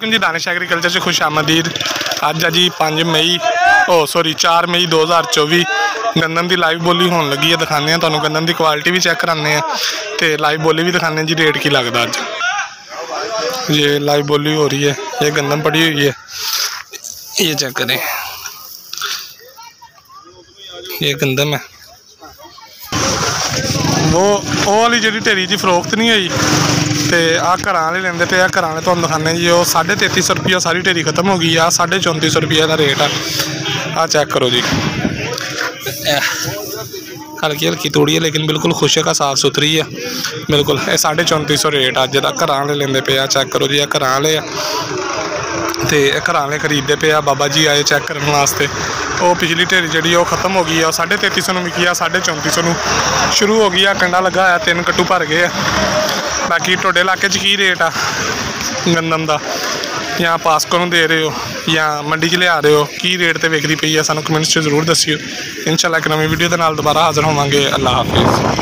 जी Danish agriculture खुश आमदीद। अज है जी 4 मई 2024। गंदम की लाइव बोली होने लगी है, दिखाने तुहानू गंदम की क्वालिटी भी चेक कराने तो लाइव बोली भी दिखाने जी रेट की लगता। अज ये लाइव बोली हो रही है, ये गंदम पड़ी हुई है, ये चेक करें, ये गंदम है। वो वाली जी ढेरी जी फरोख्त नहीं हुई तो आ घर वाले लेंदे पे, घर वाले तुहानू दिखाने जी। वो 3350 रुपया सारी ढेरी खत्म हो गई। आ 3450 रुपये का रेट आ चेक करो जी। हल्की हल्की तोड़ी है लेकिन बिल्कुल खुशक है, साफ सुथरी है बिल्कुल। ये 3450 रेट अज का घर वाले लेंदे पे। चेक करो जी, घर वाले तो घर वाले खरीदते पे। बाबा जी आए चेक करने वास्ते। वो पिछली ढेरी जी खत्म हो गई है, 3350 विकी है, 3450 शुरू हो गई है। कंडा लगा है, 3 कट्टू भर गए। बाकी तुहाडे इलाके की रेट आ गंदम का, या पासको नूं दे रहे हो या मंडी च लिया रहे हो, की रेट ते विकदी पई है, सानूं कमेंट्स च जरूर दस्सिओ। इंशाअल्लाह एक नवीं वीडियो दे नाल दोबारा हाज़र होवांगे। अल्लाह हाफिज़।